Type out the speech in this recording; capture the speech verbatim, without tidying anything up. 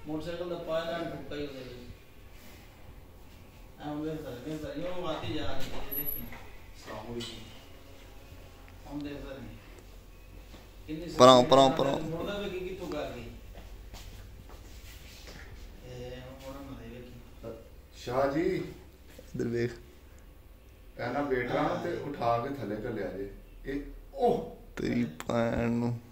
motorcycle का पायदान ठुका ही उधर हम देख सकते हैं सर यो आती जा रही है देखिए साहब हम देख सकते हैं कितनी पराओ पराओ पराओ मोड़ा वे की कितो कर गई ए मोड़ा ना देखी शाह जी इधर देख एना बेटा ना ते उठा के थले कर लिया जे ए ओह तेरी भैन नूं